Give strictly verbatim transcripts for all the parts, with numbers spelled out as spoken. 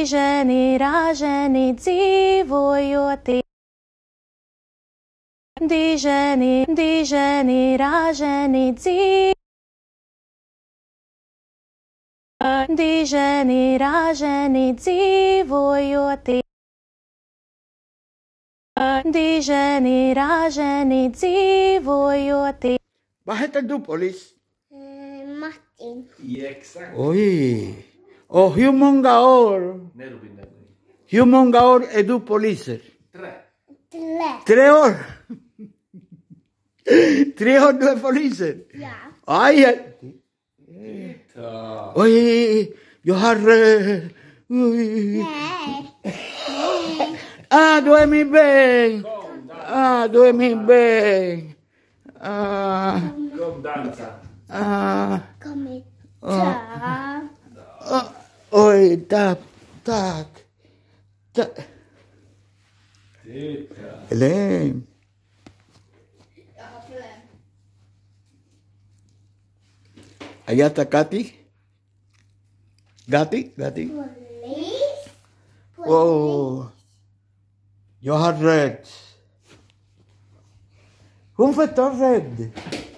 Diženi, raženi, dzīvojoti. Diženi, diženi, raženi, dzīvojoti. Diženi, raženi, dzīvojoti. Diženi, raženi, dzīvojoti. Vad heter du, polis? Eh, Martin. Ja, exakt. Oj. Och hur många år? Nej, Robin, nej, nej. Hur många år är du poliser? Tre. Tre. Tre år? Tre år du är poliser? Ja. Aj, aj. Ja. Oj, jag har... eh, Oj. Nej. Ah, du är min vän. Kom, dansa. Ah, du är min vän. Ah, Kom, dansa. ah, Kom hit. ah. Ta. ah. Oj, tack, tack. tack. Titta. Elaine. Allá está Katy. Gatti, Gatti. Polis. Oh, jag har rädd. Hon får ta rädd.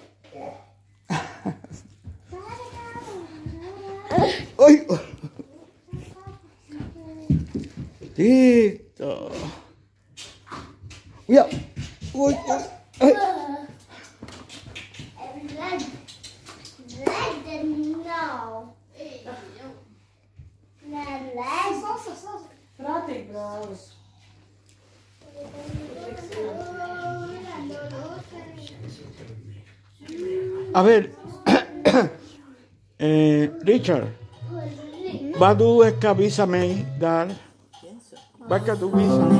Oj! Titta. Ja. Oj, oj, oj. Rädd. Rädd now. Nej, rädd. Prātīgi, brālis. A ver, eh, Richard, va tú es que avísame, dar. Va que tú avísame.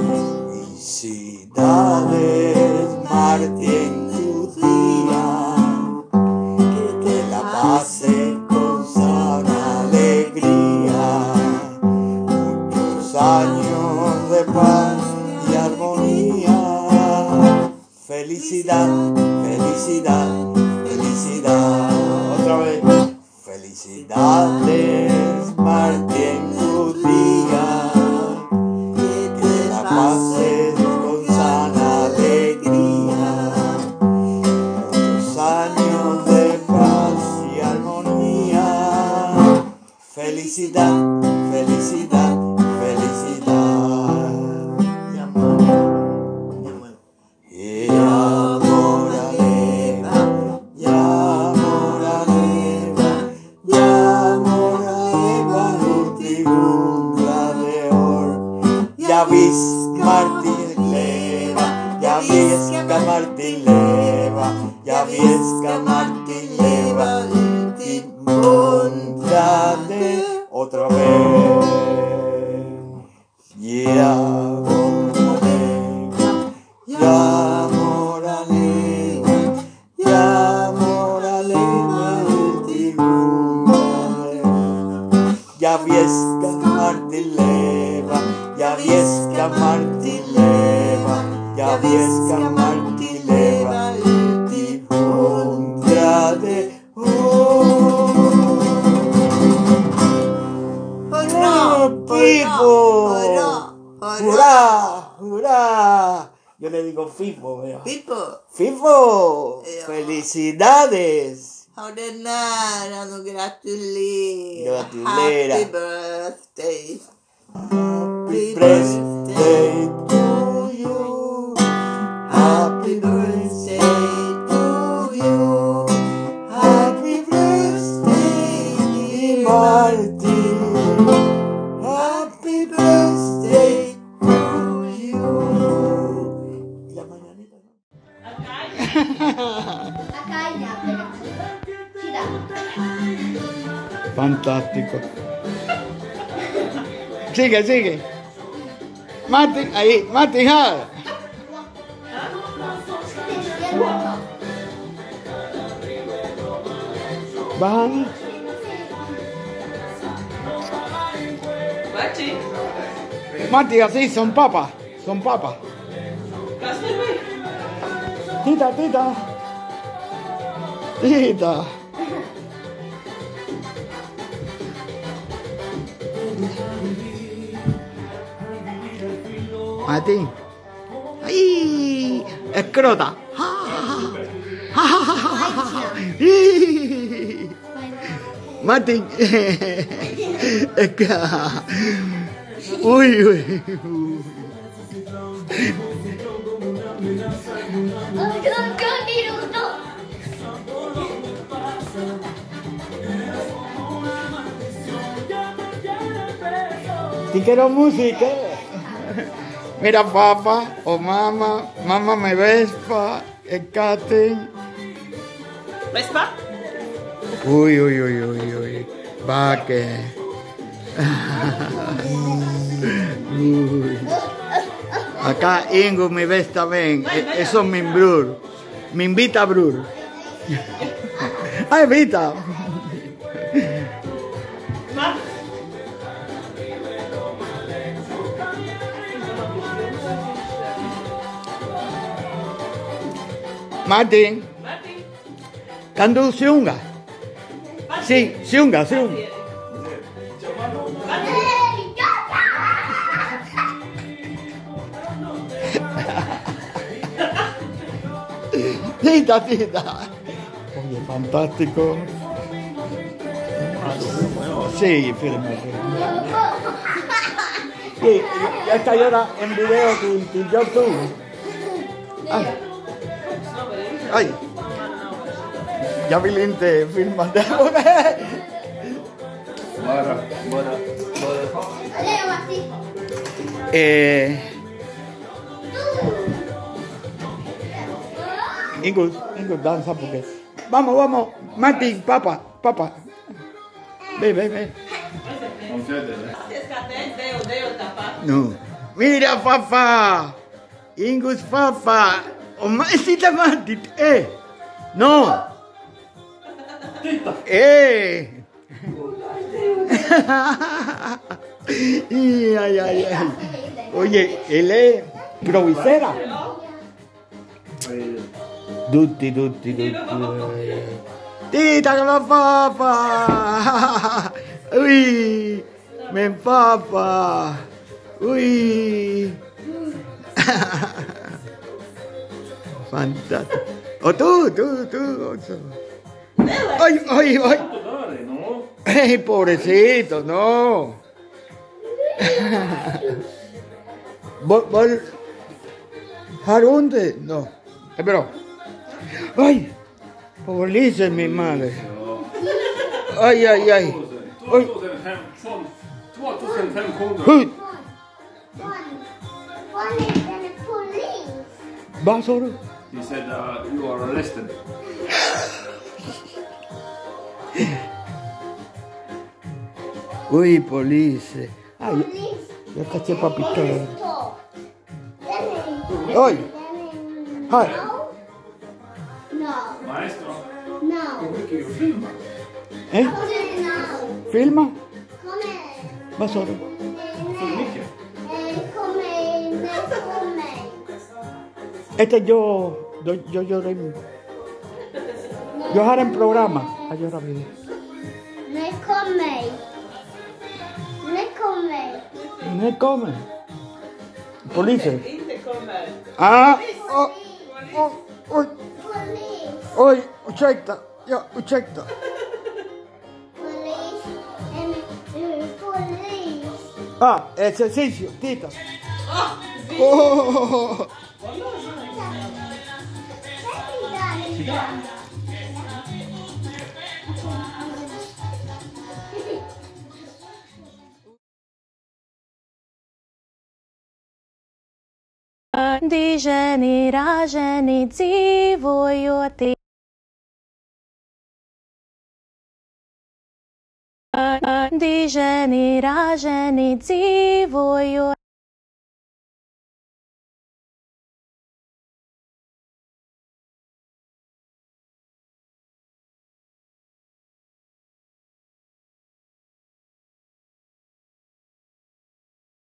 Felicidades, Martín, tu día, que te la pases con sana alegría, muchos años de paz y armonía. Felicidad, felicidad, felicidad. Otra vez. Felicidades, Martín, tu día. Que te la pases con sana alegría. Muchos años de paz y armonía. Felicidad, felicidad, felicidad. Y amor, y amor aleva, y amor aleva, y amor aleva, ultribunda de oro. Ya vis Martín leva, ya vis que Martín leva, ya vis que Martín leva, ultribunda de otra vez. Y amor aleva, y amor aleva, y amor aleva, ultribunda de oro. Ya vis que Martín leva, ya vis que Martín leva, ya vis que Martín leva, ultribunda de oro. ¡Hurra, Pipo! ¡Hurra! ¡Hurra! Yo le digo Fipo, mira. Pipo, ¡Fipo! Ja. ¡Felicidades! har den nära och gratulerar. Gratulera. Happy birthday. Happy birthday to you. Happy birthday to you. Happy birthday, Martin. Happy birthday to you. Y la mañanita, ¿no? Acá hay una, pero... Gira. Fantástico. Sigue, sigue. Martín, ahí, Martín, ja. Van. Bachi, Martín, así, son papas. Son papas. Kasper, ven. Tita, tita. Tita. Martín. ¡Ay! Escrota. Martín. Uy, uy. Si quiero música. Mira, papá o mamá, mamá me vespa, escate. ¿Vespa? Uy, uy, uy, uy, uy. Va que. Uy. Acá Ingo me ves también. E- Eso es mi brur. Me invita a brur. Ah, invita. ¿Va? Martín, Martín. kan du sjunga? Si, sjunga, sjunga. Tita, tita. Oye, fantástico. Sí, firme, firme. Sí, ya está ahora en video tu, tu YouTube. Ay. Ay. Ya vill inte filma det. Bara, bara, bara. eh, Ingus, Ingus danza porque. Vamos, vamos. Martín, papá, papá. Ve, ve, ve. De födde det. Escate, deo, deo, tapa. No. Mira, papá. Ingus, papá. O Masita Martín. Eh. No. Eh. Ay, ay, ay, ay. Oye, él es improvisera. Dutti, dutti, dutti. Tita, que va papá. Uy, me empapa. Uy. Fantástico. O tú, tú, tú. Ay, ay, ay. Dale, no. Ay, pobrecito, no. ¿Vos, vos, Harunde? No. Pero. Ay, pobreza mi madre. Ay, ay, ay. Ay. tvåtusenfemhundra. Uy, One is in the police. vad sa du? He said uh, you are arrested. Uy, police. Ay, Police. yo caché papito. Stop. Then Oj. then Här. No. Maestro, No. hur mycket är filma? Eh? Come here now. Filma? Come here. Vad sa du? Hur mycket? Eh, Come here. Nej, come here. Este yo, yo, yo, yo, yo har en programa a göra video. Nej, come here. Nej, come here. ¿No come? Police. Inte kommer. Ah, oh, oh, oj, Police. oj, ursäkta, ja, ursäkta. Police. And uh, police. Ah, ejercicio, tita. Oh, Sit down. Diženi, raženi, dzīvojoti. Diženi, raženi, dzīvojoti.